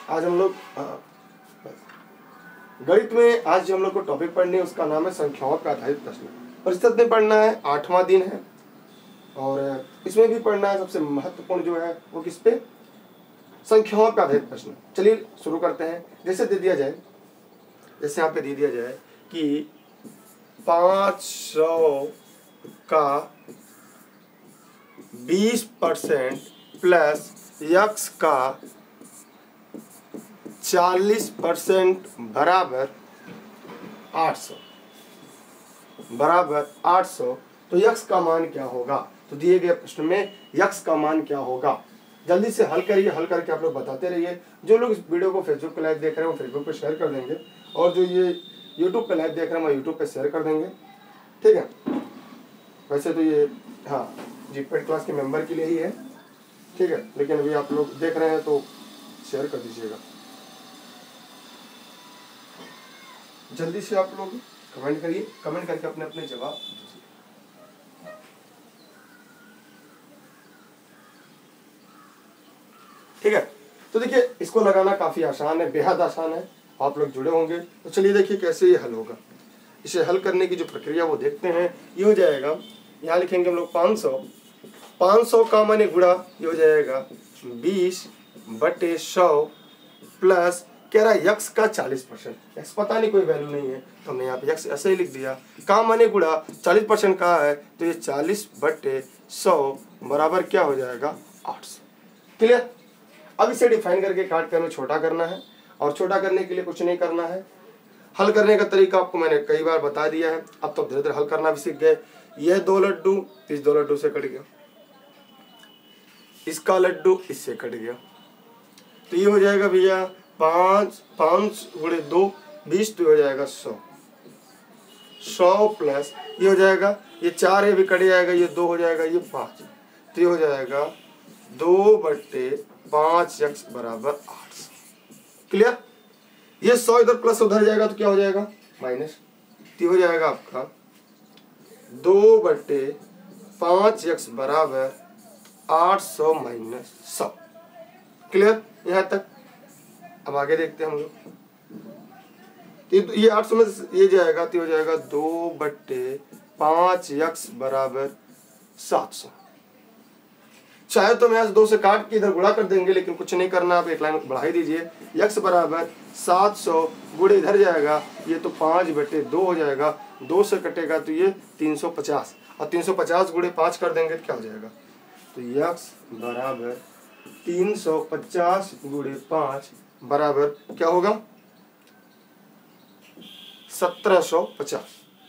आज हम लोग गणित में आज जो हम लोग को टॉपिक पढ़नी है उसका नाम है संख्याओं पर आधारित प्रश्न। प्रतिशत में पढ़ना है, 8वां दिन है और इसमें भी पढ़ना है। सबसे महत्वपूर्ण जो है वो किस पे, संख्याओं पर आधारित प्रश्न। चलिए शुरू करते हैं। जैसे दे दिया जाए, जैसे यहाँ पे दे दिया जाए कि 500 का 20% प्लस x का 40% बराबर 800 तो x का मान क्या होगा। तो दिए गए प्रश्न में x का मान क्या होगा, जल्दी से हल करिए। हल करके आप लोग बताते रहिए। जो लोग इस वीडियो को फेसबुक पे लाइव देख रहे हैं वो फेसबुक पे शेयर कर देंगे और जो ये यूट्यूब पे लाइव देख रहे हैं वो यूट्यूब पे शेयर कर देंगे, ठीक है। वैसे तो ये हाँ जीपेड क्लास के मेंबर के लिए ही है, ठीक है, लेकिन अभी आप लोग देख रहे हैं तो शेयर कर दीजिएगा। जल्दी से आप लोग कमेंट करिए, कमेंट करके अपने अपने जवाब दीजिए। ठीक है, तो देखिए इसको लगाना काफी आसान है, बेहद आसान है। आप लोग जुड़े होंगे तो चलिए देखिए कैसे ये हल होगा। इसे हल करने की जो प्रक्रिया वो देखते हैं। ये हो जाएगा, यहाँ लिखेंगे हम लोग 500 का माने गुणा, ये हो जाएगा 20/100 प्लस कह रहा है यक्स का 40%। यक्स पता नहीं, कोई वैल्यू नहीं है तो हमने यहाँ पे यक्स ऐसे ही लिख दिया। का माने गुणा 40% का है तो ये 40/100 बराबर क्या हो जाएगा 800। क्लियर। अब इसे डिफाइन करके काट कर हमें छोटा करना है और छोटा करने के लिए कुछ नहीं करना है। हल करने का तरीका आपको मैंने कई बार बता दिया है, अब तो धीरे धीरे हल करना भी सीख गए। यह 2 लड्डू इस 2 लड्डू से कट गया, इसका लड्डू इससे कट गया, तो ये हो जाएगा भैया 5 × 2 20, तो हो जाएगा 100 प्लस ये हो जाएगा, ये 4 है भी कट जाएगा, ये 2 हो जाएगा, ये 5, तो ये हो जाएगा 2/5x बराबर 800। क्लियर। ये 100 इधर प्लस उधर जाएगा तो क्या हो जाएगा माइनस, तो हो जाएगा आपका 2/5x बराबर 800 - 100। क्लियर यहाँ तक। अब आगे देखते हैं हम लोग। ये 800 में ये जाएगा तो हो जाएगा 2/5x बराबर 700। चाहे तो मैं 2 से काट के इधर गुणा कर देंगे, लेकिन कुछ नहीं करना, आप एक लाइन बढ़ा ही दीजिए। x बराबर 700 गुणे इधर जाएगा, ये तो 5/2 हो जाएगा, 2 से कटेगा तो ये 350 और 350 गुणे 5 कर देंगे तो क्या हो जाएगा, तो x बराबर 350 गुणे 5 बराबर क्या होगा 1750।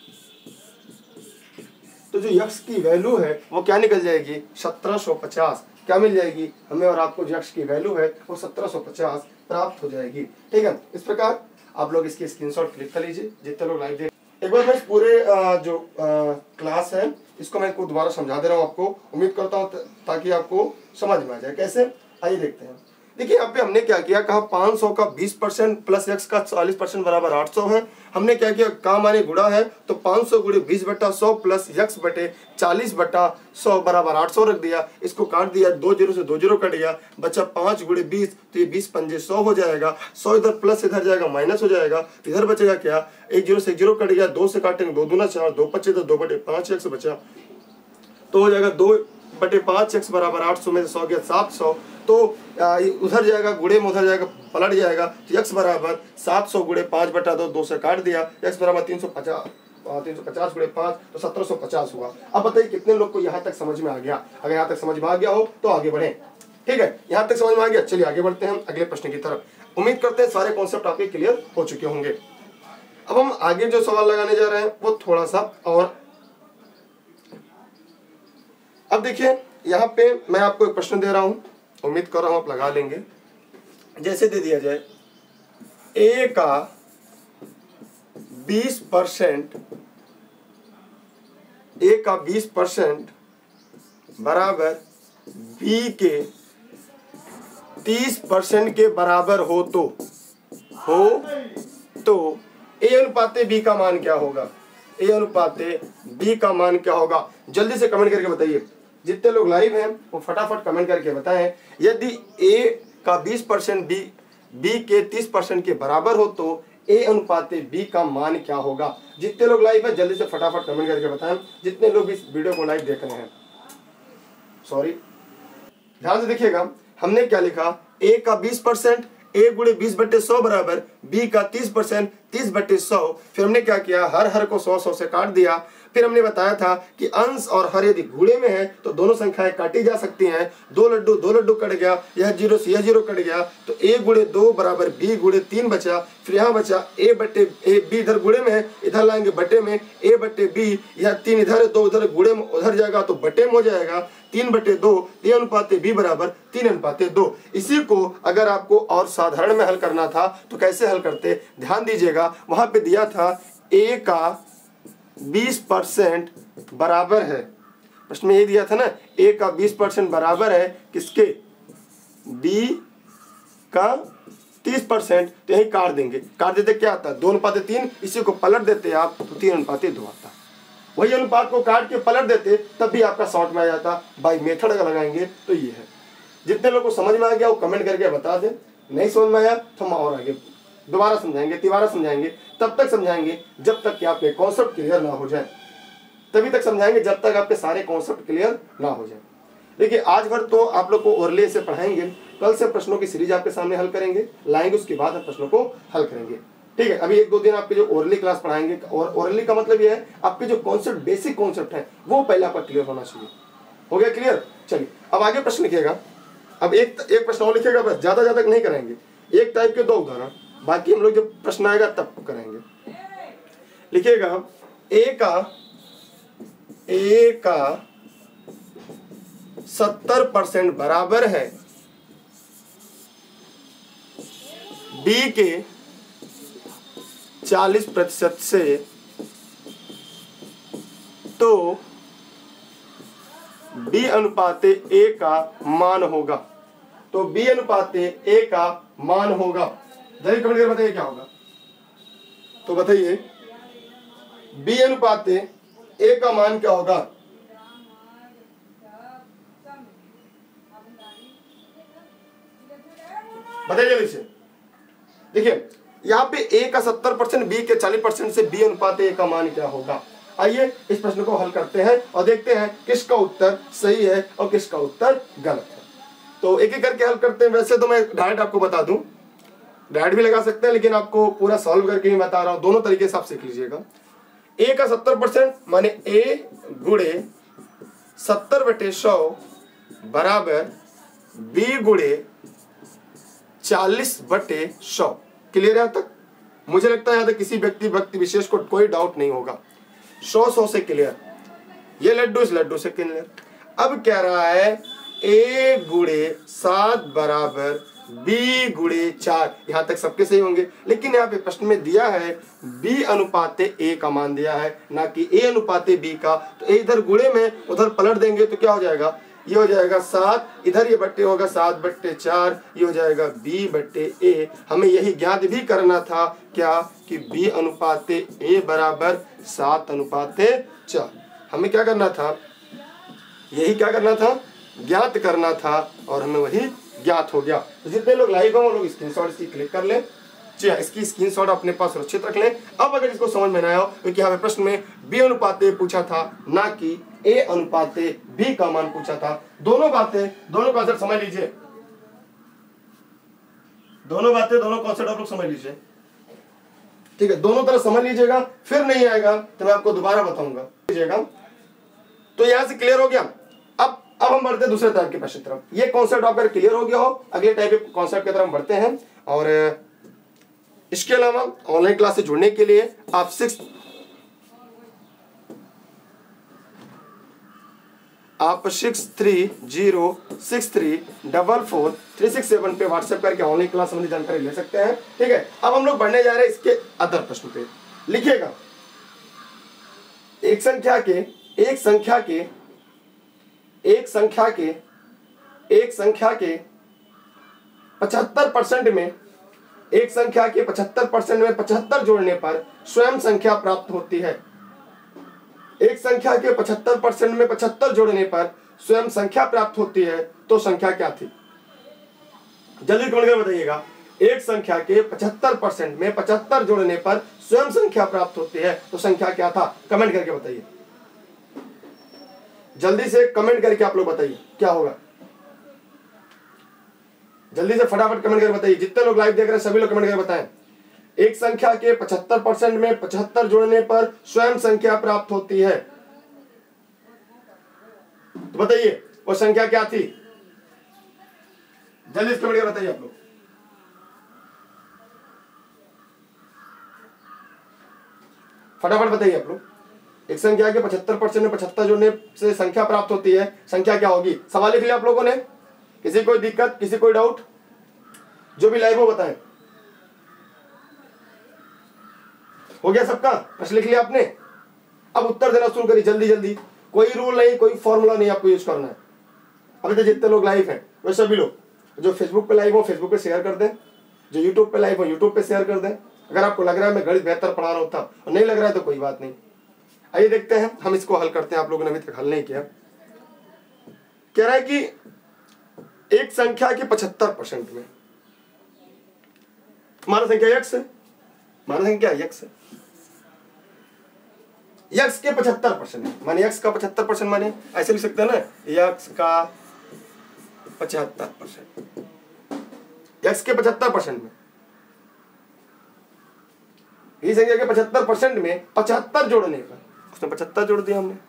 तो जो x की वैल्यू है वो क्या निकल जाएगी 1750। क्या मिल जाएगी हमें और आपको, जो x की वैल्यू है वो 1750 प्राप्त हो जाएगी। ठीक है, इस प्रकार आप लोग इसकी स्क्रीनशॉट क्लिक कर लीजिए जितने लोग लाइव देख। एक बार मैं इस पूरे जो क्लास है इसको मैं इसको दोबारा समझा दे रहा हूँ आपको। उम्मीद करता हूँ ताकि आपको समझ में आ जाए कैसे। आइए देखते हैं। देखिए यहाँ पे हमने क्या किया, कहा 500 का 20% प्लस x का 40% बराबर 800 है। हमने क्या किया, का माने गुणा है तो 500 गुणे 20/100 प्लस x बटे 40/100 बराबर 800 रख दिया। इसको काट दिया, 2 0 से 2 0 कट गया, बचा 5 गुणे 20, तो ये 20 पंजे 100 हो जाएगा। 100 इधर प्लस इधर जाएगा माइनस हो जाएगा, इधर बचेगा क्या, 1 0 से 1 0 कट गया, 2 से काटेंगे 2 दूना 4, 2 बचे तो 2/5x बचा, तो हो जाएगा 2/5x बराबर 800 में से 100 गया 700, तो उधर जाएगा गुणे में उधर जाएगा पलट जाएगा, तो x बराबर 700 गुणे 5/2, 2 से काट दिया, x बराबर 350 गुणे 5 तो 1750 हुआ। अब बताइए कितने लोग को यहाँ तक समझ में आ गया। अगर यहाँ तक समझ में आ गया हो तो आगे बढ़े। ठीक है, यहाँ तक समझ में आ गया, चलिए आगे बढ़ते हैं अगले प्रश्न की तरफ। उम्मीद करते हैं सारे कॉन्सेप्ट आपके क्लियर हो चुके होंगे। अब हम आगे जो सवाल लगाने जा रहे हैं वो थोड़ा सा और, अब देखिए यहाँ पे मैं आपको एक प्रश्न दे रहा हूं, उम्मीद कर रहा हूं आप लगा लेंगे। जैसे दे दिया जाए a का 20% बराबर b के 30% के बराबर हो तो a अनुपाते b का मान क्या होगा, a अनुपाते b का मान क्या होगा। जल्दी से कमेंट करके बताइए। जितने लोग लाइव हैं वो फटाफट कमेंट करके बताएं। यदि a का 20% b b के 30% के बराबर हो तो a अनुपात b का मान क्या होगा। जितने लोग लाइव है जल्दी से फटाफट कमेंट करके बताएं, जितने लोग इस वीडियो को लाइव देख रहे हैं। सॉरी, ध्यान से देखिएगा, हमने क्या लिखा, a का 20%, a गुणे 20/100 बराबर b का 30%, 30/100। फिर हमने क्या किया, हर को 100 से काट दिया। फिर हमने बताया था कि अंश और हर यदि गुणे में है तो दोनों संख्याएं काटी जा सकती हैं। 2 लड्डू कट गया, यह 0 से यह 0 कट गया, तो a गुणे 2 बराबर b गुणे 3 बचा। फिर यहाँ बचा b इधर गुणे में है, इधर लाएंगे बटे में, a/b, यह 3 इधर है, 2 उधर, गुणे में उधर जाएगा तो बटे में हो जाएगा 3/2। a अनुपात b बराबर 3/2। इसी को अगर आपको और साधारण में हल करना था तो कैसे हल करते, ध्यान दीजिएगा, वहां पे दिया था a का 20% बराबर है, प्रश्न में ये दिया था ना, a का 20% बराबर है किसके, b का 30%। तो यही काट देंगे, काट देते क्या आता है, 2:3। इसी को पलट देते आप तो 3:2 आता। वही अनुपात को काट के पलट देते तब भी आपका शॉर्ट में आ जाता। बाई मेथड अगर लगाएंगे तो ये है। जितने लोगों को समझ में आ गया वो कमेंट करके बता दें, नहीं समझ में आया तो हम और आगे दोबारा समझाएंगे, तिबारा समझाएंगे। तब तक समझाएंगे जब तक कि आपके कॉन्सेप्ट क्लियर ना हो जाए, तभी तक समझाएंगे जब तक आपके सारे कॉन्सेप्ट क्लियर ना हो जाए। देखिए आज भर तो आप लोग को ओरली से पढ़ाएंगे, कल से प्रश्नों की सीरीज आपके सामने हल करेंगे, लाएंगे, उसके बाद हम प्रश्नों को हल करेंगे। ठीक है, अभी 1-2 दिन आपके जो ओरली क्लास पढ़ाएंगे, और ओरली का मतलब ये है आपके जो कॉन्सेप्ट, बेसिक कॉन्सेप्ट है वो पहले आपका क्लियर होना चाहिए। हो गया क्लियर? चलिए अब आगे प्रश्न लिखिएगा। अब एक प्रश्न और लिखिएगा, बस ज्यादा नहीं कराएंगे, एक टाइप के 2 उदाहरण, बाकी हम लोग जब प्रश्न आएगा तब करेंगे। लिखिएगा a का 70% बराबर है b के 40% से, तो b अनुपात a का मान होगा। तो b अनुपात a का मान होगा, जल्दी कमेंट करके बताइए क्या होगा। तो बताइए b अनुपात a का मान क्या होगा। बताइए जल्दी से। देखिए यहाँ पे a का 70%, b के 40% से b अनुपात a का मान क्या होगा। आइए इस प्रश्न को हल करते हैं और देखते हैं किसका उत्तर सही है और किसका उत्तर गलत है। तो एक एक करके हल करते हैं। वैसे तो मैं डायरेक्ट आपको बता दूं, डायरेक्ट भी लगा सकते हैं, लेकिन आपको पूरा सॉल्व करके ही बता रहा हूं, दोनों तरीके से आप सीख लीजिएगा। a का 70% माने a गुणे 70/100 बराबर b गुणे 40/100। क्लियर है? तक मुझे लगता है यहाँ तक किसी व्यक्ति विशेष को कोई डाउट नहीं होगा। 100 से क्लियर, ये लड्डू इस लड्डू से क्लियर। अब कह रहा है a गुणे 7 बराबर b गुणे 4, यहाँ तक सबके सही होंगे। लेकिन यहाँ पे प्रश्न में दिया है b अनुपात a का मान दिया है, ना कि a अनुपात b का। तो a इधर गुणे में उधर पलट देंगे तो क्या हो जाएगा, ये हो जाएगा 7, इधर ये बट्टे होगा 7/4, ये हो जाएगा b/a। हमें यही ज्ञात भी करना था क्या, कि b अनुपात a बराबर 7/4। हमें क्या करना था, यही क्या करना था, ज्ञात करना था, और हमें वही ज्ञात हो गया। तो जितने लोग लाइव हैं वो लोग स्क्रीनशॉट इसकी क्लिक कर लें, इसकी स्क्रीनशॉट अपने पास सुरक्षित रख लें। अब अगर इसको समझ में ना आया, क्योंकि यहाँ पे प्रश्न में b अनुपात a पूछा था, ना कि a अनुपात b का मान पूछा था। दोनों कॉन्सेप्ट समझ लीजिए, दोनों कॉन्सेप्ट आप लोग समझ लीजिए। ठीक है, दोनों तरफ समझ लीजिएगा, फिर नहीं आएगा तो मैं आपको दोबारा बताऊंगा। तो यहां से क्लियर हो गया। अब हम बढ़ते हैं दूसरे टाइप के प्रश्न की तरफ। ये कॉन्सेप्ट आपका क्लियर हो गया हो, अगले टाइप के कॉन्सेप्ट की तरफ बढ़ते हैं। और इसके अलावा ऑनलाइन क्लास से जुड़ने के लिए आप 6306344367 पे व्हाट्सएप करके ऑनलाइन क्लास संबंधी जानकारी ले सकते हैं। ठीक है, अब हम लोग बढ़ने जा रहे हैं इसके अदर प्रश्न पे। लिखिएगा एक संख्या के 75% में, एक संख्या के 75% में 75 जोड़ने पर स्वयं संख्या प्राप्त होती है। एक संख्या के 75% में 75 जोड़ने पर स्वयं संख्या प्राप्त होती है, तो संख्या क्या थी? जल्दी कमेंट करके बताइएगा। एक संख्या के 75% में 75 जोड़ने पर स्वयं संख्या प्राप्त होती है, तो संख्या क्या था? कमेंट करके बताइए, जल्दी से कमेंट करके आप लोग बताइए क्या होगा। जल्दी से फटाफट कमेंट करके बताइए, जितने लोग लाइव देख रहे हैं सभी लोग कमेंट करके बताएं। एक संख्या के 75% में 75 जोड़ने पर स्वयं संख्या प्राप्त होती है, तो बताइए वो संख्या क्या थी? जल्दी से कमेंट करके बताइए आप लोग। फटाफट बताइए आप लोग। एक संख्या के 75% में 75 जोड़ने से संख्या प्राप्त होती है, संख्या क्या होगी? सवाल लिख लिया आप लोगों ने? किसी कोई दिक्कत, किसी कोई डाउट? जो भी लाइव हो बताएं। हो गया सबका? प्रश्न लिख लिया आपने? अब उत्तर देना शुरू करिए जल्दी जल्दी। कोई रूल नहीं, कोई फॉर्मूला नहीं आपको यूज करना है। अभी तो जितने लोग लाइव हैं वो सभी लोग, जो फेसबुक पे लाइव हो फेसबुक पे शेयर कर दें, जो यूट्यूब पे लाइव हो यूट्यूब पे शेयर कर दें। अगर आपको लग रहा है मैं गणित बेहतर पढ़ा रहा होता और नहीं लग रहा है तो कोई बात नहीं। आइए देखते हैं, हम इसको हल करते हैं। आप लोगों ने अभी तक हल नहीं किया। कह रहा है कि एक संख्या के 75% में, हमारा संख्या x है, हमारा संख्या x है, x के 75% माने x का 75% माने ऐसे लिख सकते हैं ना, x का 75%, x के 75% में, इस संख्या के 75% में 75 जोड़ने पर, उसने 75 जोड़ दिया हमने,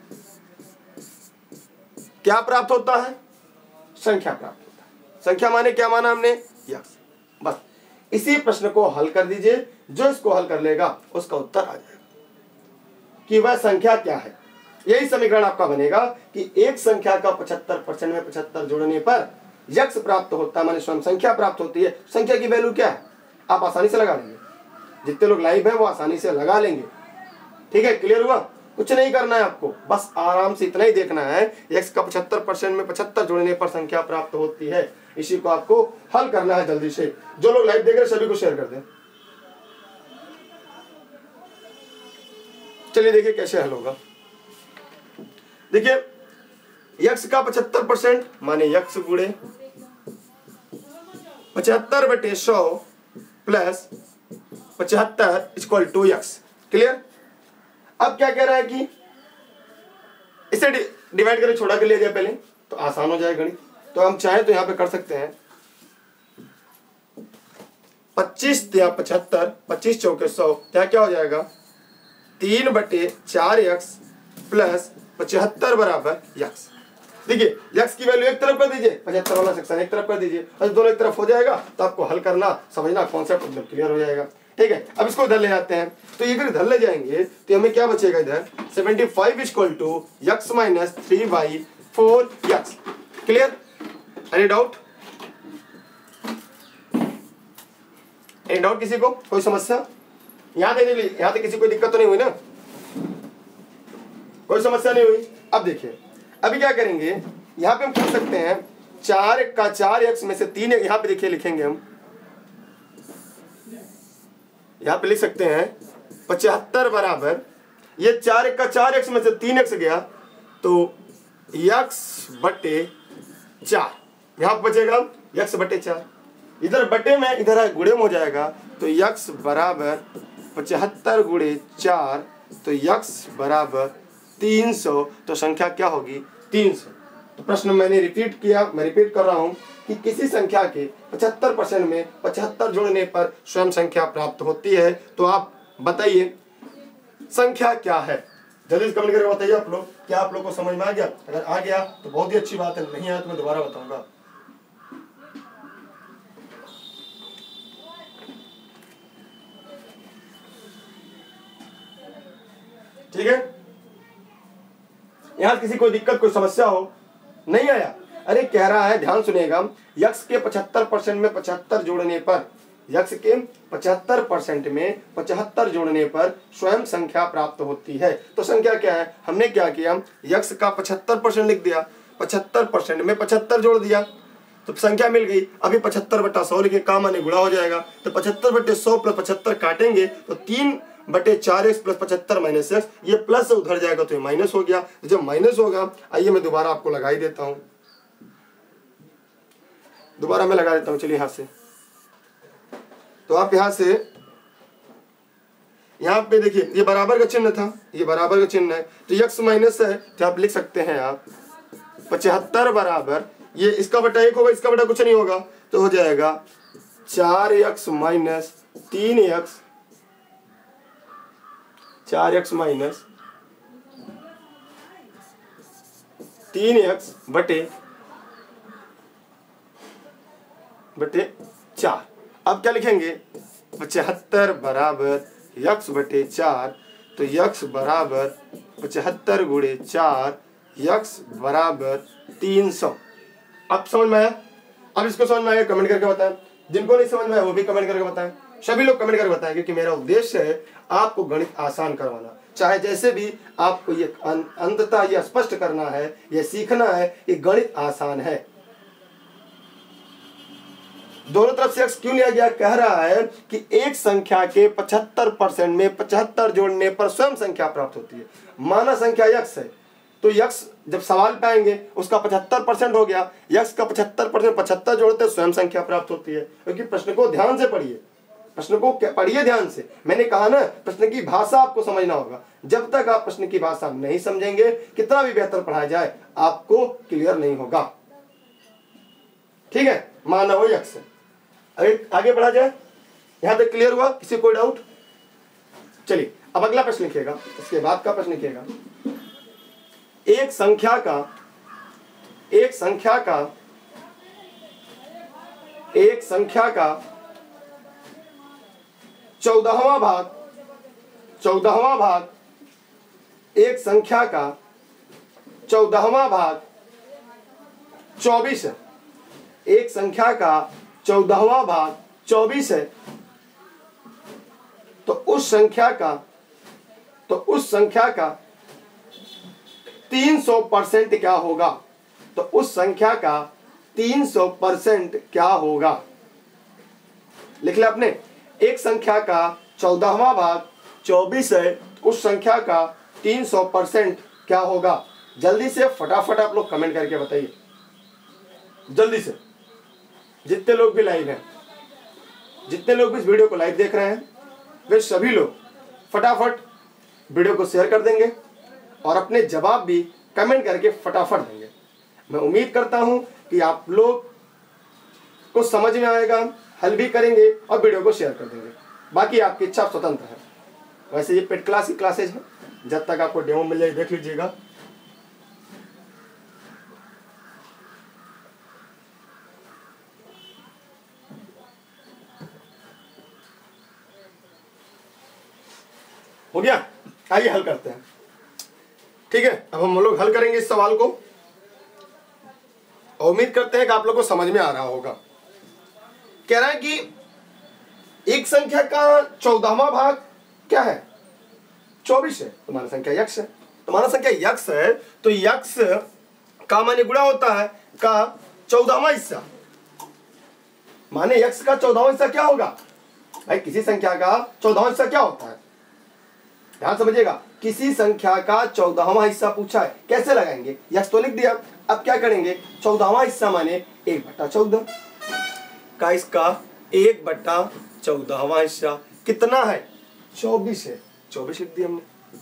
क्या प्राप्त होता है? संख्या प्राप्त होता है। संख्या माने क्या माना हमने? x। बस इसी प्रश्न को हल कर दीजिए, जो इसको हल कर लेगा उसका उत्तर आ जाएगा कि वह संख्या क्या है। यही समीकरण आपका बनेगा कि एक संख्या का 75% में 75 जोड़ने पर x प्राप्त होता है, माने स्वयं संख्या प्राप्त होती है। संख्या की वैल्यू क्या है? आप आसानी से लगा लेंगे, जितने लोग लाइव हैं वो आसानी से लगा लेंगे। ठीक है, क्लियर हुआ? कुछ नहीं करना है आपको, बस आराम से इतना ही देखना है, x का 75% में 75 जोड़ने पर संख्या प्राप्त होती है। इसी को आपको हल करना है जल्दी से। जो लोग लाइव देख रहे हैं सभी को शेयर कर दें। चलिए देखिए कैसे हल होगा। देखिए x का 75% माने x गुणे 75/100 plus 75 equal to x। Clear? अब क्या कह रहा है कि इसे डिवाइड करके छोड़ा कर लिया जाए पहले, तो आसान हो जाए गणित। तो हम चाहे तो यहां पे कर सकते हैं 25 या 75, 25 चौके 100, क्या हो जाएगा? 3/4x प्लस 75 बराबर x। देखिए x की वैल्यू एक तरफ कर दीजिए, 75 वाला सेक्शन एक तरफ कर दीजिए, और दोनों एक तरफ हो जाएगा तो आपको हल करना, समझना, कॉन्सेप्ट मतलब क्लियर हो जाएगा। ठीक है, अब इसको इधर ले जाते हैं, तो इधर इधर ले जाएंगे तो हमें क्या बचेगा? इधर 75 equal to x minus 3/4x। Clear? Any doubt? Any doubt किसी को? कोई समस्या? यहाँ तक किसी को दिक्कत तो नहीं हुई ना? कोई समस्या नहीं हुई? अब देखिए अभी क्या करेंगे, यहाँ पे हम कर सकते हैं 4 का 4x में से 3, यहाँ पे देखिए लिखेंगे हम, यहाँ पे लिख सकते हैं 75 बराबर, ये 4 का 4x में से 3x गया तो x/4, यहाँ पे बचेगा x/4। इधर बटे में इधर गुणे में हो जाएगा तो x बराबर 75 गुणे 4, तो x बराबर 300। तो संख्या क्या होगी? 300। तो प्रश्न मैंने रिपीट किया, मैं रिपीट कर रहा हूं कि किसी संख्या के 75% में 75 जोड़ने पर स्वयं संख्या प्राप्त होती है। तो आप बताइए संख्या क्या है? जल्दी से कमेंट करके बताइए आप लोग, क्या आप लोग को समझ में आ गया? अगर आ गया तो बहुत ही अच्छी बात है, नहीं आया तो मैं दोबारा बताऊंगा। ठीक है, यहां किसी कोई दिक्कत, कोई समस्या हो? नहीं आया? अरे कह रहा है, ध्यान सुनिएगा, x के 75% में 75 जोड़ने पर, x के 75% में 75 जोड़ने पर स्वयं संख्या प्राप्त होती है। तो संख्या क्या है? हमने क्या किया, x का 75% लिख दिया, 75% में 75 जोड़ दिया तो संख्या मिल गई। अभी 75/100 लिखे, काम आने गुणा हो जाएगा, तो 75/100 प्लस 75 काटेंगे तो 3/4x प्लस 75 माइनस x, ये प्लस से उधर जाएगा तो ये माइनस हो गया। तो जब माइनस होगा, आइए मैं दोबारा आपको लगा ही देता हूं, दोबारा मैं लगा देता हूं। चलिए यहां से तो आप यहाँ से यहाँ पे देखिए ये बराबर का चिन्ह था, ये बराबर का चिन्ह है, तो यक्स माइनस है, तो आप लिख सकते हैं आप 75 बराबर ये इसका बटा 1 होगा, इसका बटा कुछ नहीं होगा, तो हो जाएगा 4x minus 3x, 4x minus 3x बटे 4। अब क्या लिखेंगे 75 बराबर यक्स बटे 4, तो यक्स बराबर 75 गुणे 4, यक्स बराबर 300। अब समझ में आया? अब इसको समझ में आया कमेंट करके बताएं, जिनको नहीं समझ में आया वो भी कमेंट करके बताएं, सभी लोग कमेंट करके बताएं, क्योंकि मेरा उद्देश्य है आपको गणित आसान करवाना। चाहे जैसे भी आपको ये अंततः ये स्पष्ट करना है, ये सीखना है कि गणित आसान है। दोनों तरफ से x क्यों लिया गया? कह रहा है कि एक संख्या के 75% में 75 जोड़ने पर स्वयं संख्या प्राप्त होती है। माना संख्या x है, तो x जब सवाल पे आएंगे उसका 75% हो गया, x का 75% 75 जोड़ते स्वयं संख्या प्राप्त होती है। क्योंकि प्रश्न को ध्यान से पढ़िए, प्रश्न को पढ़िए ध्यान से। मैंने कहा ना, प्रश्न की भाषा आपको समझना होगा। जब तक आप प्रश्न की भाषा नहीं समझेंगे, कितना भी बेहतर पढ़ाया जाए आपको क्लियर नहीं होगा। ठीक है, माना वो x है। आगे बढ़ा जाए, यहां तक क्लियर हुआ? किसी कोई डाउट? चलिए अब अगला प्रश्न लिखिएगा, इसके बाद का प्रश्न लिखिएगा। एक संख्या का 14वां भाग, एक संख्या का 14वां भाग 24 है। एक संख्या का 14वां भाग 24 है, तो उस संख्या का 300% क्या होगा? तो उस संख्या का 300% क्या होगा? लिख लिया आपने? एक संख्या का 14वां भाग 24 है, उस संख्या का 300% क्या होगा? जल्दी से फटाफट आप लोग कमेंट करके बताइए, जल्दी से। जितने लोग भी लाइव हैं, जितने लोग भी इस वीडियो को लाइव देख रहे हैं, वे सभी लोग फटाफट वीडियो को शेयर कर देंगे और अपने जवाब भी कमेंट करके फटाफट देंगे। मैं उम्मीद करता हूं कि आप लोग को समझ में आएगा, हल भी करेंगे और वीडियो को शेयर कर देंगे। बाकी आपकी इच्छा स्वतंत्र है। वैसे ये पेड क्लास की क्लासेज है, जब तक आपको डेमो मिल जाए देख लीजिएगा। हो गया? आइए हल करते हैं। ठीक है, अब हम लोग हल करेंगे इस सवाल को। उम्मीद करते हैं कि आप लोग को समझ में आ रहा होगा। कह रहा है कि एक संख्या का 14वां भाग क्या है? 24 है। तो माना संख्या यक्स है, तो माना संख्या यक्स है, तो यक्स का माने गुणा होता है का 14वां हिस्सा। माने यक्स का 14वां हिस्सा क्या होगा? भाई किसी संख्या का 14वां हिस्सा क्या होता है? ध्यान समझिएगा, किसी संख्या का 14वां हिस्सा पूछा है, कैसे लगाएंगे? यक्स तो लिख दिया, अब क्या करेंगे? 14वां हिस्सा माने 1/14 का, इसका 1/14वां हिस्सा कितना है? 24 है। 24 लिख दिया हमने।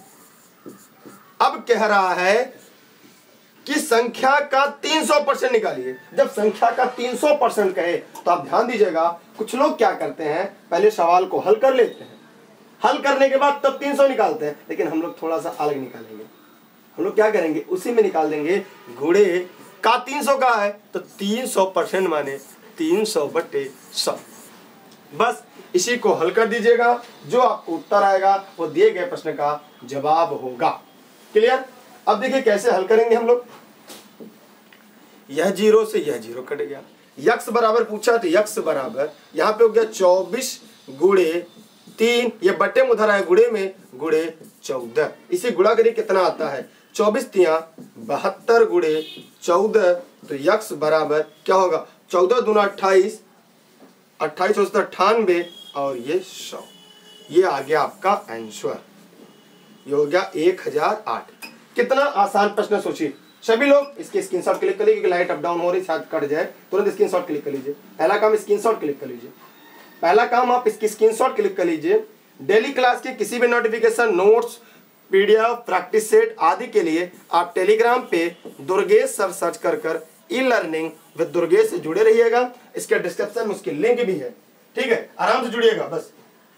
अब कह रहा है कि संख्या का 300% निकालिए। जब संख्या का 300% कहे तो आप ध्यान दीजिएगा, कुछ लोग क्या करते हैं, पहले सवाल को हल कर लेते हैं, हल करने के बाद तब 300 निकालते हैं। लेकिन हम लोग थोड़ा सा अलग निकालेंगे। हम लोग क्या करेंगे, उसी में निकाल देंगे। गुणे का 300 का है, तो 300% माने 300/100। बस इसी को हल कर दीजिएगा, जो आपको उत्तर आएगा वो दिए गए प्रश्न का जवाब होगा। क्लियर? अब देखिए कैसे हल करेंगे हम लोग। यह 0 से यह 0 कट गया। यक्स बराबर पूछा, तो यक्स बराबर यहाँ पे हो गया 24 गुणे 3, ये बटे में उधर आया गुणे में, गुणे 14। इसे गुणा करिए, कितना आता है? 24 तिया 72 गुणे 14, तो यक्स बराबर क्या होगा? 14 दूना 28, 28 होता 98 और ये 100। ये आ गया आपका आंसर। ये हो गया 1008। कितना आसान प्रश्न सोचिए। सभी लोग इसके स्क्रीनशॉट क्लिक कर लीजिए, क्योंकि लाइट अप डाउन हो रही, शायद कट जाए। तुरंत स्क्रीनशॉट क्लिक कर लीजिए। पहला काम स्क्रीनशॉट क्लिक कर लीजिए। पहला काम आप इसकी स्क्रीनशॉट क्लिक कर लीजिए। डेली क्लास के किसी भी notification, notes, PDF, practice set आदि के लिए आप टेलीग्राम पे दुर्गेश सर सर्च कर ई लर्निंग विद दुर्गेश से जुड़े रहिएगा। इसके डिस्क्रिप्शन में उसकी लिंक भी है, ठीक है, आराम से जुड़िएगा बस।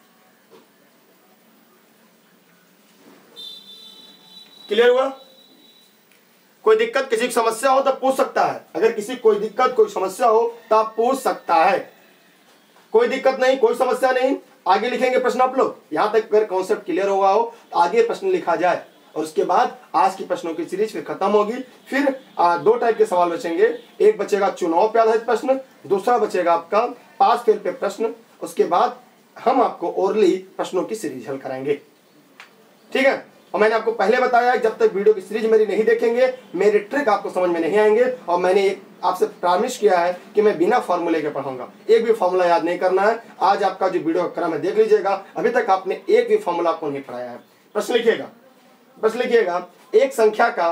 क्लियर हुआ? कोई दिक्कत, किसी की समस्या हो तो पूछ सकता है। अगर किसी कोई दिक्कत, कोई समस्या हो तो आप पूछ सकता है। कोई दिक्कत नहीं, कोई समस्या नहीं, आगे लिखेंगे प्रश्न आप लोग। यहां तक अगर कॉन्सेप्ट क्लियर हुआ हो तो आगे प्रश्न लिखा जाए, और उसके बाद आज की प्रश्नों की सीरीज फिर खत्म होगी। फिर 2 टाइप के सवाल बचेंगे। एक बचेगा चुनाव पे आधारित प्रश्न, दूसरा बचेगा आपका पास फेल पे प्रश्न। उसके बाद हम आपको ओरली प्रश्नों की सीरीज हल कराएंगे, ठीक है। और मैंने आपको पहले बताया जब तक वीडियो की सीरीज मेरी नहीं देखेंगे मेरे ट्रिक आपको समझ में नहीं आएंगे। और मैंने एक आपसे प्रॉमिस किया है कि मैं बिना फॉर्मूले के पढ़ाऊंगा, एक भी फॉर्मूला याद नहीं करना है। आज आपका जो वीडियो का क्रम है देख लीजिएगा, अभी तक आपने एक भी फॉर्मूला आपको नहीं पढ़ाया है। प्रश्न लिखिएगा, प्रश्न लिखिएगा। एक संख्या का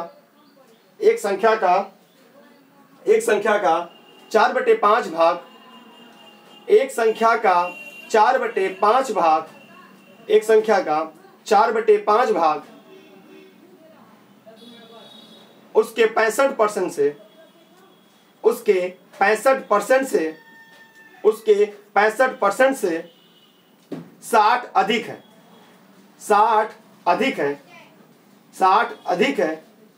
4/5 भाग, एक संख्या का 4/5 भाग, एक संख्या का 4/5 भाग उसके 65% से, उसके 65% से 60 अधिक है, 60 अधिक है, 60 अधिक है,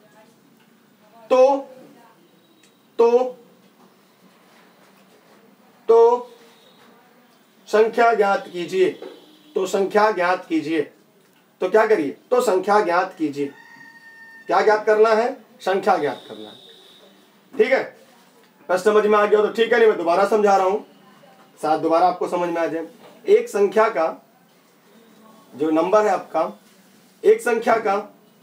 तो संख्या ज्ञात कीजिए। तो संख्या ज्ञात कीजिए। तो क्या करिए? तो संख्या ज्ञात कीजिए। क्या ज्ञात करना है? संख्या ज्ञात करना है, ठीक है। प्रश्न समझ में आ गया तो ठीक है, नहीं मैं दोबारा समझा रहा हूं, शायद दोबारा आपको समझ में आ जाए। एक संख्या का जो नंबर है आपका, एक संख्या का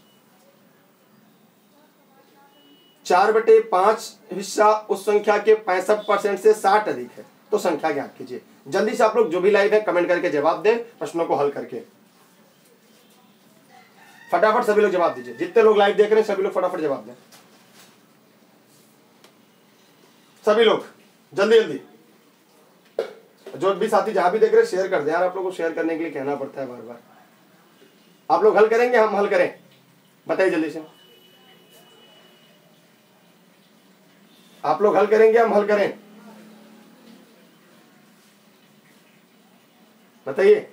4/5 हिस्सा उस संख्या के 65% से 60 अधिक है, तो संख्या ज्ञात कीजिए। जल्दी से आप लोग जो भी लाइव है कमेंट करके जवाब दें, प्रश्नों को हल करके फटाफट सभी लोग जवाब दीजिए। जितने लोग लाइव देख रहे हैं सभी लोग फटाफट जवाब दें, सभी लोग जल्दी जल्दी। जो भी साथी जहां भी देख रहे हैं शेयर कर दें यार, आप लोगों को शेयर करने के लिए कहना पड़ता है बार बार। आप लोग हल करेंगे, हम हल करें? बताइए जल्दी से। आप लोग हल करेंगे, हम हल करें? बताइए।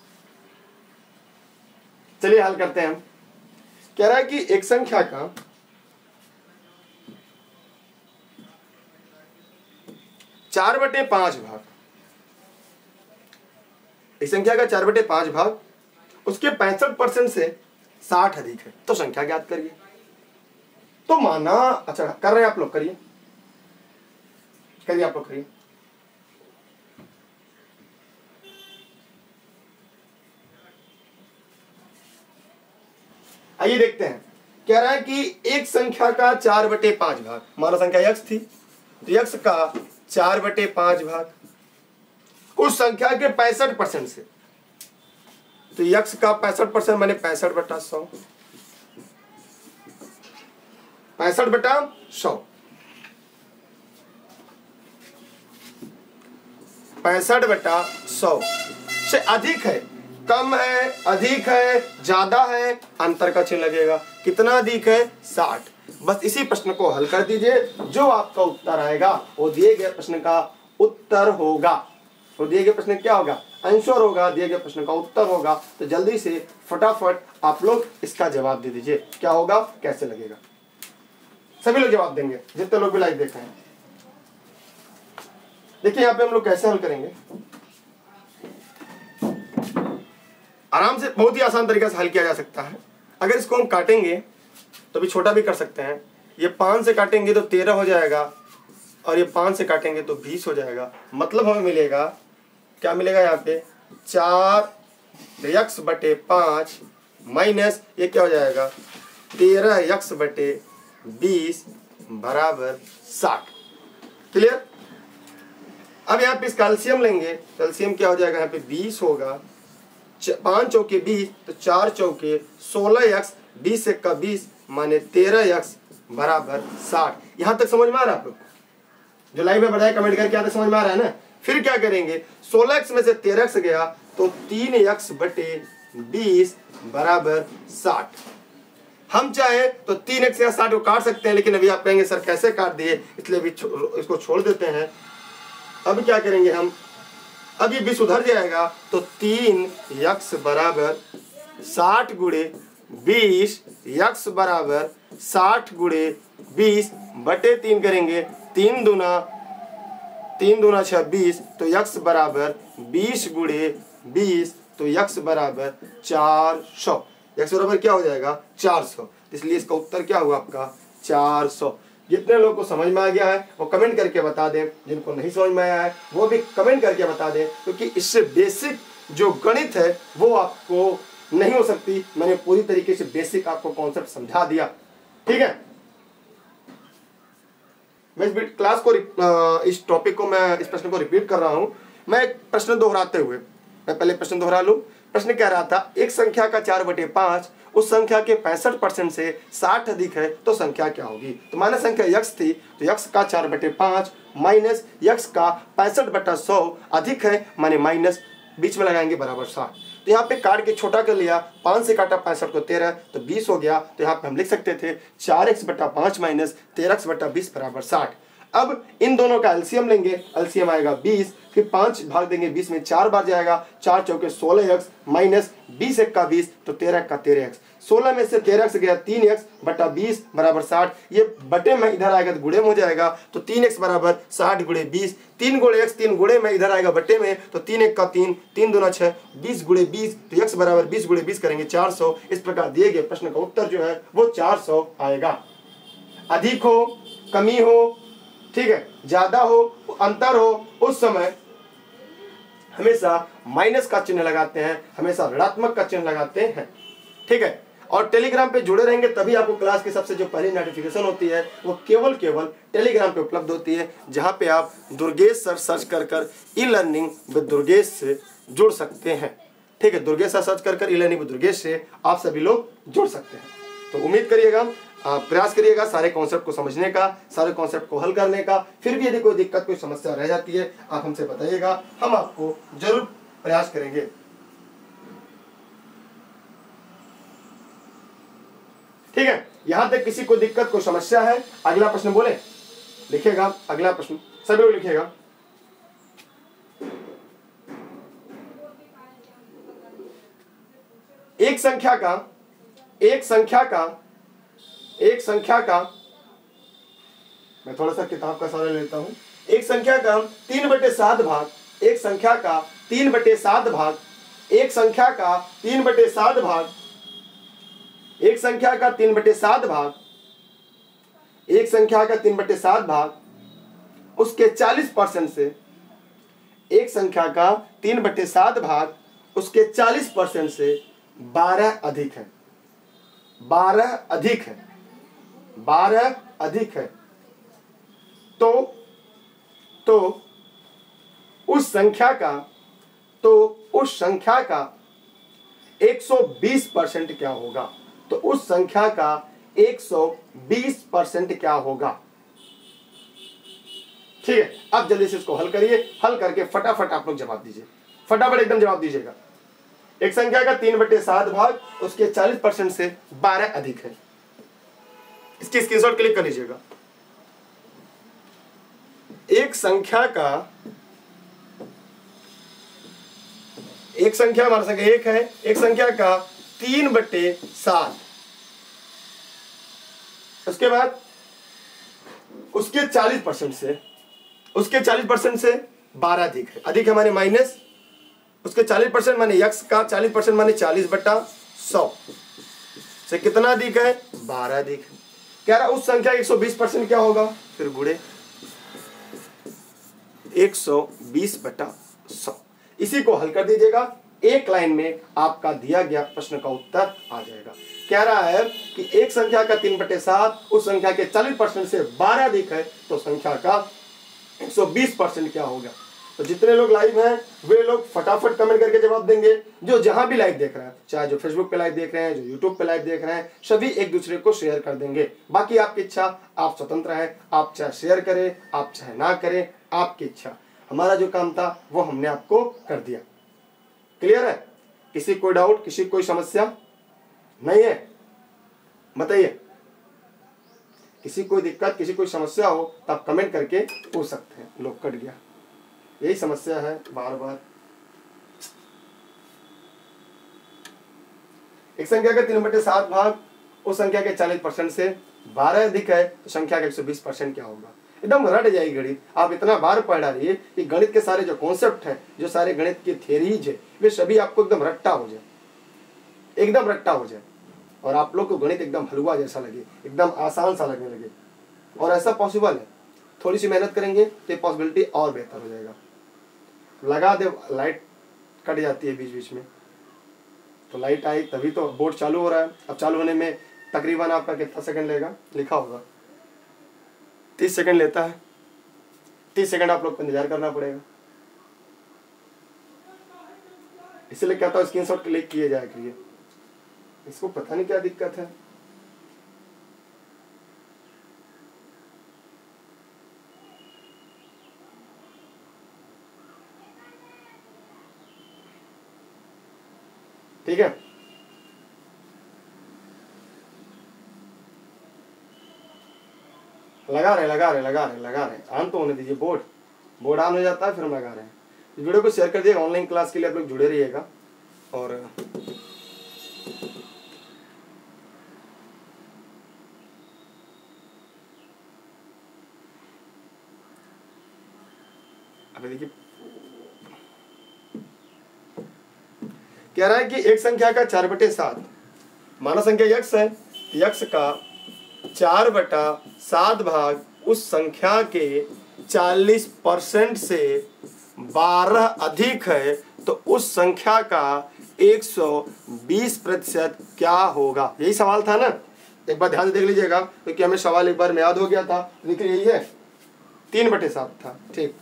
चलिए हल करते हैं हम। कह रहा है कि एक संख्या का 4/5 भाग, एक संख्या का 4/5 भाग उसके 65% से 60 अधिक है, तो संख्या ज्ञात करिए। तो माना, अच्छा कर रहे हैं आप लोग, करिए आप लोग करिए। आइए देखते हैं। कह रहा है कि एक संख्या का 4/5 भाग, माना संख्या x थी, तो x का 4/5 भाग उस संख्या के 65% से, तो x का 65% माने 65/100, 65/100, 65/100 से अधिक है, कम है, अधिक है, ज्यादा है, अंतर का चिन्ह लगेगा। कितना अधिक है? 60। बस इसी प्रश्न को हल कर दीजिए। जो आपका उत्तर आएगा वो दिए गए प्रश्न का उत्तर होगा। तो दिए गए प्रश्न क्या होगा? आंसर होगा, दिए गए प्रश्न का उत्तर होगा। तो जल्दी से फटाफट आप लोग इसका जवाब दे दीजिए। क्या होगा, कैसे लगेगा? सभी लोग जवाब देंगे, जितने लोग भी लाइव देख रहे हैं। देखिए यहाँ पे हम लोग कैसे हल करेंगे, आराम से, बहुत ही आसान तरीके से हल किया जा सकता है। अगर इसको हम काटेंगे तो भी छोटा भी कर सकते हैं। ये 5 से काटेंगे तो 13 हो जाएगा, और ये 5 से काटेंगे तो 20 हो जाएगा। मतलब हमें मिलेगा, क्या मिलेगा यहाँ पे? 4x/5 माइनस ये क्या हो जाएगा? 13x/20 बराबर 60। क्लियर? अब यहाँ पे इस कैल्शियम लेंगे, कैल्शियम क्या हो जाएगा? यहाँ पे 20 होगा, 5 चौके 20, तो 4 चौके 16x, 20 से का 20 माने 13x बराबर 60। यहाँ तक समझ में आ रहा है आप लोग? जो लाइव में बताया कमेंट करके यहाँ तक समझ में आ रहा है ना? फिर क्या करेंगे, 16x में से 13x गया तो 3x बटे 20 बराबर 60। हम चाहे तो 3x या 60 को काट सकते हैं, लेकिन अभी आप कहेंगे सर कैसे काट दिए, इसलिए अभी इसको छोड़ देते हैं। अब क्या करेंगे हम, अब ये 20 उधर जाएगा तो 3x बराबर 60 गुणे 20, x बराबर 60 गुणे 20 बटे 3 करेंगे, 3 दूना 26, तो x बराबर 20 गुणे 20, तो x बराबर 400। x बराबर क्या हो जाएगा 400, इसलिए इसका उत्तर क्या हुआ आपका 400। जितने लोगों को समझ में आ गया है वो कमेंट करके बता दें, जिनको नहीं समझ में आया है वो भी कमेंट करके बता दें, क्योंकि इससे बेसिक जो गणित है वो आपको नहीं हो सकती। मैंने पूरी तरीके से बेसिक आपको कॉन्सेप्ट समझा दिया, ठीक है। मैं इस क्लास को इस टॉपिक को मैं इस प्रश्न को रिपीट कर रहा हूं। मैं एक प्रश्न दोहराते हुए, मैं पहले प्रश्न दोहरा लूं। प्रश्न कह रहा था एक संख्या का 4/5 उस संख्या के 65% से 60 अधिक है तो संख्या क्या होगी। तो माना संख्या x थी तो x का 4/5 माइनस x का 65/100 अधिक है, माने माइनस बीच में लगाएंगे बराबर 60। तो यहाँ पे काट के छोटा कर लिया, 5 से काटा 65 को 13 तो 20 हो गया। तो यहाँ पे हम लिख सकते थे 4x/5 माइनस 13x/20 बराबर 60। अब इन दोनों का एलसीएम लेंगे, एलसीएम आएगा 20, फिर 5 भाग देंगे 20 में 4 बार जाएगा, 4 चौके 16x माइनस 20 एक का 20 तो 13 का 13x, 16 में से 13x गया 3x बटा 20 बराबर 60। ये बटे में इधर आएगा तो गुणे में हो जाएगा, तो 3x बराबर 60 गुणे 20, 3 गुणे x 3 गुणे में इधर आएगा बटे में, तो 3 एक का 3, 3 दूना 6, 20 गुणे 20, तो x बराबर 20 गुणे 20 करेंगे 400। इस प्रकार दिए गए प्रश्न का उत्तर जो है वो 400 आएगा। अधिक हो कमी हो, ठीक है, ज्यादा हो अंतर हो, उस समय हमेशा माइनस का चिन्ह लगाते हैं, हमेशा ऋणात्मक का चिन्ह लगाते हैं, ठीक है। और टेलीग्राम पे जुड़े रहेंगे तभी आपको क्लास की सबसे जो पहली नोटिफिकेशन होती है वो केवल टेलीग्राम पे उपलब्ध होती है, जहां पे आप दुर्गेश सर सर्च कर ई लर्निंग विद दुर्गेश से जुड़ सकते हैं, ठीक है। दुर्गेश सर सर्च कर ई लर्निंग विद दुर्गेश से आप सभी लोग जुड़ सकते हैं। तो उम्मीद करिएगा, प्रयास करिएगा सारे कॉन्सेप्ट को समझने का, सारे कॉन्सेप्ट को हल करने का। फिर भी यदि कोई दिक्कत कोई समस्या रह जाती है आप हमसे बताइएगा, हम आपको जरूर प्रयास करेंगे। ठीक है, यहां तक किसी को दिक्कत कोई समस्या है? अगला प्रश्न बोले, लिखिएगा अगला प्रश्न, सभी लोग लिखिएगा। एक संख्या का मैं थोड़ा सा किताब का सहारा लेता हूं। एक संख्या का 3/7 भाग, एक संख्या का 3/7 भाग, एक संख्या का 3/7 भाग, एक संख्या का 3/7 भाग, एक संख्या का 3/7 भाग उसके 40% से, एक संख्या का 3/7 भाग उसके 40% से 12 अधिक है, 12 अधिक है, 12 अधिक है, तो उस संख्या का 120% क्या होगा? तो उस संख्या का 120% क्या होगा? ठीक है, अब जल्दी से इसको हल करिए, हल करके फटाफट आप लोग जवाब दीजिए, फटाफट एकदम जवाब दीजिएगा। एक संख्या का 3/7 भाग उसके 40% से 12 अधिक है, इसकी स्क्रीनशॉट क्लिक कर लीजिएगा। एक संख्या हमारा संख्या 1 है, एक संख्या का 3/7, उसके बाद उसके 40% से 12 अधिक है, अधिक है माने माइनस, उसके 40% माने x का 40% माने 40/100 से कितना अधिक है? 12 अधिक है। कह रहा उस संख्या 120% क्या होगा? फिर गुणे 120/100, इसी को हल कर दीजिएगा, एक लाइन में आपका दिया गया प्रश्न का उत्तर आ जाएगा। कह रहा है कि एक संख्या का 3/7 उस संख्या के 40% से 12 अधिक है तो संख्या का 120% क्या होगा? तो जितने लोग लाइव हैं वे लोग फटाफट कमेंट करके जवाब देंगे। जो जहां भी लाइव देख रहे हैं, चाहे जो फेसबुक पे लाइव देख रहे हैं, जो यूट्यूब पे लाइव देख रहे हैं, सभी एक दूसरे को शेयर कर देंगे। बाकी आपकी इच्छा, आप स्वतंत्र हैं, आप चाहे शेयर करें, आप चाहे ना करें, आपकी इच्छा। हमारा जो काम था वो हमने आपको कर दिया। क्लियर है? किसी कोई डाउट, किसी कोई समस्या नहीं है? बताइए, किसी कोई दिक्कत, किसी कोई समस्या हो तो आप कमेंट करके पूछ सकते हैं। लोग कट गया, यही समस्या है बार बार। एक संख्या का 3/7 भाग उस संख्या के 40% से 12 अधिक है तो संख्या का 120% क्या होगा? एकदम रट जाएगी गणित। आप इतना बार पढ़ रही है कि गणित के सारे जो कॉन्सेप्ट हैं, जो सारे गणित की थ्योरीज है, वे सभी आपको एकदम रट्टा हो जाए, एकदम रट्टा हो जाए, और आप लोग को गणित एकदम हलवा जैसा लगे, एकदम आसान सा लगने लगे। और ऐसा पॉसिबल है, थोड़ी सी मेहनत करेंगे तो ये पॉसिबिलिटी और बेहतर हो जाएगा। लगा दे, लाइट कट जाती है बीच बीच में, तो लाइट आई तभी तो बोर्ड चालू हो रहा है। अब चालू होने में तकरीबन आपका कितना सेकंड लेगा? लिखा होगा 30 सेकंड लेता है। 30 सेकंड आप लोग को इंतजार करना पड़ेगा। इसलिए कहता हूँ स्क्रीनशॉट क्लिक किए जाए करिए। इसको पता नहीं क्या दिक्कत है। ठीक है, लगा रहे ऑन तो होने दीजिए। बोर्ड ऑन हो जाता है फिर हम लगा रहे हैं। इस वीडियो को शेयर कर दिए। ऑनलाइन क्लास के लिए आप लोग जुड़े रहिएगा। और अभी देखिए, कह रहा है कि एक संख्या का 4/7 माना संख्या यक्स है, यक्स का 4/7 भाग उस संख्या के 40% से 12 अधिक है तो उस संख्या का 120% क्या होगा? यही सवाल था ना। एक बार ध्यान से देख लीजिएगा क्योंकि हमें सवाल एक बार में याद हो गया था। देखिए यही है, 3/7 था। ठीक,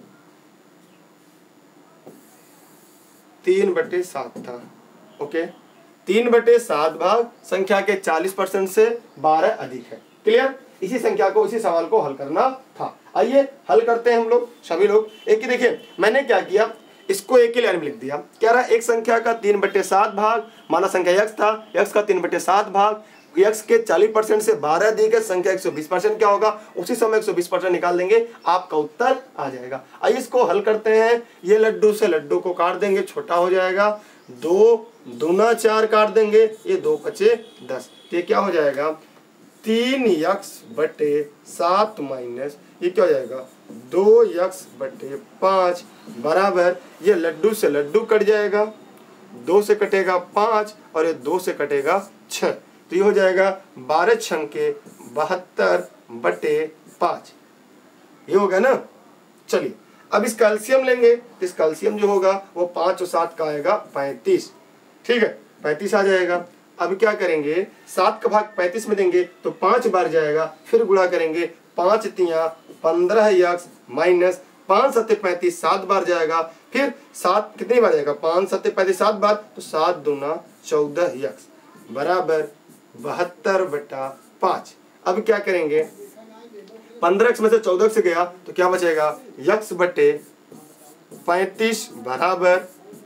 3/7 था। ओके, 3/7 भाग संख्या के 40% से 12 अधिक है। क्लियर? इसी संख्या को, इसी सवाल को हल करना था। आइए हल करते हैं हम लोग, सभी लोग। एक ही देखिए, मैंने क्या किया, इसको एक ही लाइन में लिख दिया। कह रहा है एक संख्या का 3/7 भाग, माना संख्या यक्स था, यक्स का 3/7 भाग, यक्स के 40% से 12 अधिक है, संख्या 120% क्या होगा? उसी समय 120% निकाल देंगे, आपका उत्तर आ जाएगा। आइए इसको हल करते हैं। ये लड्डू से लड्डू को काट देंगे, छोटा हो जाएगा। 2 दूना 4 काट देंगे, ये 2 बचे 10। तो ये क्या हो जाएगा? 3x/7 माइनस ये क्या हो जाएगा? 2x/5 बराबर, ये लड्डू से लड्डू कट जाएगा, 2 से कटेगा 5 और ये 2 से कटेगा 6। तो ये हो जाएगा 12 छंके 72/5। ये होगा ना। चलिए अब इस कैल्शियम लेंगे तो इस कैल्शियम जो होगा वो 5 और 7 का आएगा 35। ठीक है, 35 आ जाएगा। अब क्या करेंगे, 7 का भाग 35 में देंगे तो 5 बार जाएगा, फिर गुणा करेंगे, 5 तियां 15 यक्स माइनस 5 सत्ते 35 7 बार जाएगा, फिर 7 कितनी बार जाएगा? 5 सत्ते 35 7 बार, तो 7 दूना 14 यक्स बराबर 72/5। अब क्या करेंगे, 15 में से 14 से गया तो क्या बचेगा? यक्स बटे 35 बराबर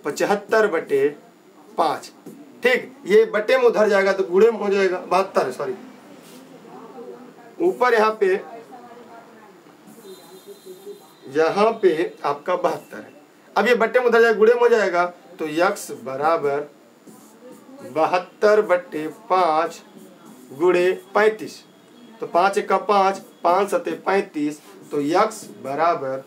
75/5। ठीक, ये बटे में उधर जाएगा तो गुणे में हो जाएगा 72, सॉरी ऊपर यहाँ पे आपका 72 है। अब ये बटे में उधर जाएगा, गुणे में हो जाएगा तो यक्स बराबर 72/5 गुणे 35। तो 5 1 का 5, 5 सत्ते 35, तो यक्स बराबर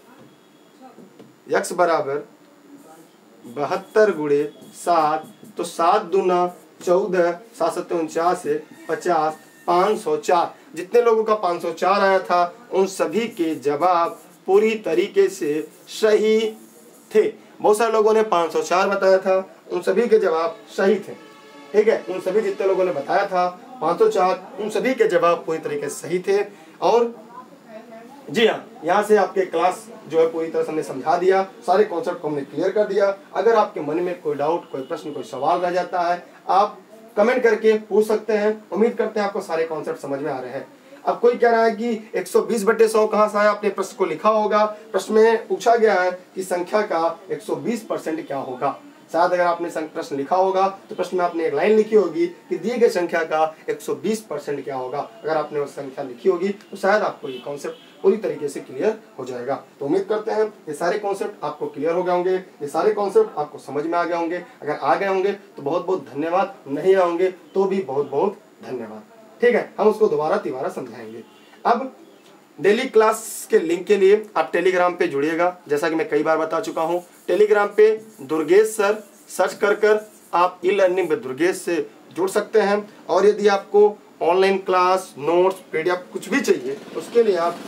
72 गुणे 7, तो 7 दूना 14, 7 सत्ते 49 से 50, 504। जितने लोगों का 504 आया था उन सभी के जवाब पूरी तरीके से सही थे। बहुत सारे लोगों ने 504 बताया था, उन सभी के जवाब सही थे। ठीक है, उन सभी जितने लोगों ने बताया था 504, उन सभी के जवाब पूरी तरीके से सही थे। और जी हाँ, यहाँ से आपके क्लास जो है पूरी तरह से हमने समझा दिया, सारे कॉन्सेप्ट को हमने क्लियर कर दिया। अगर आपके मन में कोई डाउट, कोई प्रश्न, कोई सवाल रह जाता है, आप कमेंट करके पूछ सकते हैं। उम्मीद करते हैं आपको सारे कॉन्सेप्ट समझ में आ रहे हैं। अब कोई कह रहा है कि 120/100 कहां से आया, आपने प्रश्न को लिखा होगा। प्रश्न में पूछा गया है कि संख्या का 120% क्या होगा। शायद अगर आपने प्रश्न लिखा होगा तो प्रश्न में आपने एक लाइन लिखी होगी कि दिए गए संख्या का 120% क्या होगा। अगर आपने वो संख्या लिखी होगी तो शायद आपको ये कॉन्सेप्ट पूरी तरीके से क्लियर हो जाएगा। तो उम्मीद करते हैं ये सारे कॉन्सेप्ट आपको क्लियर हो गए होंगे, ये सारे कॉन्सेप्ट आपको समझ में आ गए होंगे। अगर आ गए होंगे तो बहुत बहुत धन्यवाद, नहीं आएंगे तो भी बहुत बहुत धन्यवाद। ठीक है, हम उसको दोबारा तिबारा समझाएंगे। अब डेली क्लास के लिंक के लिए आप टेलीग्राम पे जुड़िएगा। जैसा कि मैं कई बार बता चुका हूँ, टेलीग्राम पे दुर्गेश सर सर्च कर आप ई लर्निंग विद दुर्गेश से जुड़ सकते हैं। और यदि आपको ऑनलाइन क्लास, नोट्स, पीडीएफ कुछ भी चाहिए उसके लिए आप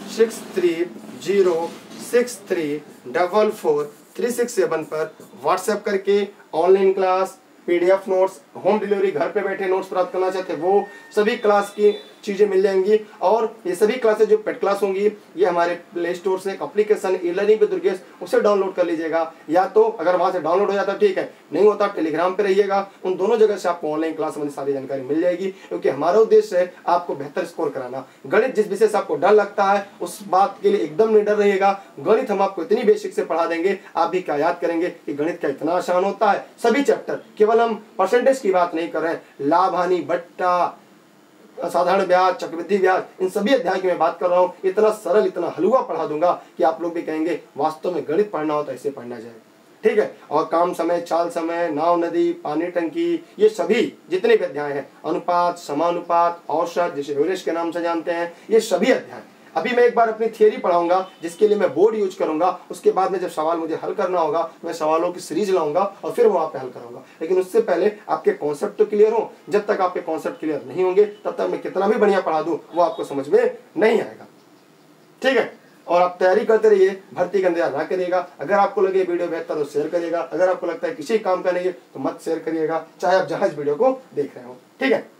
6306344367 पर व्हाट्सएप करके online class, PDF notes, home delivery, घर पे बैठे नोट्स प्राप्त करना चाहते हैं वो सभी क्लास की चीजें मिल जाएंगी। और ये सभी क्लासेस जो पेड क्लास होंगी ये हमारे प्ले स्टोर से एक application e learning with Durgesh उसे डाउनलोड कर लीजिएगा। या तो अगर वहां से डाउनलोड हो जाता ठीक है, नहीं होता टेलीग्राम पे रहिएगा। उन दोनों जगह से आपको ऑनलाइन क्लास संबंधी सारी जानकारी मिल जाएगी, क्योंकि हमारा उद्देश्य है आपको बेहतर स्कोर कराना। गणित जिस विषय से आपको डर लगता है उस बात के लिए एकदम नहीं डर रहिएगा। गणित हम आपको इतनी बेसिक से पढ़ा देंगे, आप भी क्या याद करेंगे कि गणित का इतना आसान होता है। सभी चैप्टर, केवल हम परसेंटेज की बात नहीं कर रहे हैं, लाभ हानि, बट्टा, साधारण ब्याज, चक्रवृद्धि ब्याज, इन सभी अध्याय की मैं बात कर रहा हूँ। इतना सरल, इतना हलवा पढ़ा दूंगा कि आप लोग भी कहेंगे वास्तव में गणित पढ़ना हो तो ऐसे पढ़ना जाए। ठीक है, और काम समय, चाल समय, नाव नदी, पानी टंकी, ये सभी जितने भी अध्याय हैं, अनुपात, समानुपात, औसत जिसे एवरेज के नाम से जानते हैं, ये सभी अध्याय अभी मैं एक बार अपनी थियरी पढ़ाऊंगा जिसके लिए मैं बोर्ड यूज करूंगा। उसके बाद में जब सवाल मुझे हल करना होगा मैं सवालों की सीरीज लाऊंगा और फिर वो आप पे हल कराऊंगा। लेकिन उससे पहले आपके कॉन्सेप्ट तो क्लियर हो। जब तक आपके कॉन्सेप्ट क्लियर नहीं होंगे तब तक मैं कितना भी बढ़िया पढ़ा दूं वो आपको समझ में नहीं आएगा। ठीक है, और आप तैयारी करते रहिए, भर्ती का इंतजार ना करिएगा। अगर आपको लगे वीडियो बेहतर तो शेयर करिएगा, अगर आपको लगता है किसी काम का नहीं है तो मत शेयर करिएगा, चाहे आप जहां इस वीडियो को देख रहे हो। ठीक है,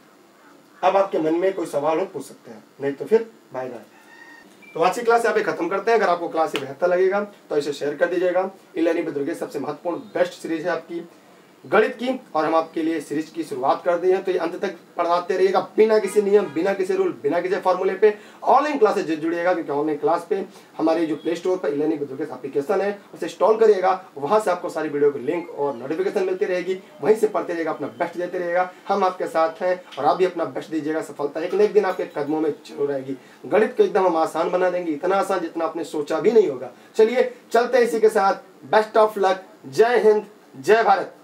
अब आपके मन में कोई सवाल हो पूछ सकते हैं, नहीं तो फिर बाय बाय। तो आज की क्लास यहाँ पे खत्म करते हैं। अगर आपको क्लास से बेहतर लगेगा तो इसे शेयर कर दीजिएगा। ई लर्निंग विद दुर्गेश सबसे महत्वपूर्ण बेस्ट सीरीज है आपकी गणित की, और हम आपके लिए सीरीज की शुरुआत कर दिए हैं। तो ये अंत तक पढ़ाते रहिएगा, बिना किसी नियम, बिना किसी रूल, बिना किसी फॉर्मूले पे। ऑनलाइन क्लासेस जुड़िएगा, क्योंकि ऑनलाइन क्लास पे हमारे जो प्ले स्टोर पर e learning with Durgesh application है उसे इंस्टॉल करिएगा। वहां से आपको सारी वीडियो की लिंक और नोटिफिकेशन मिलती रहेगी, वहीं से पढ़ते रहिएगा, अपना बेस्ट देते रहिएगा। हम आपके साथ हैं और आप भी अपना बेस्ट दीजिएगा। सफलता एक न एक दिन आपके कदमों में जरूर आएगी। गणित को एकदम हम आसान बना देंगे, इतना आसान जितना आपने सोचा भी नहीं होगा। चलिए चलते हैं इसी के साथ। Best of luck. Jai Hind, जय भारत।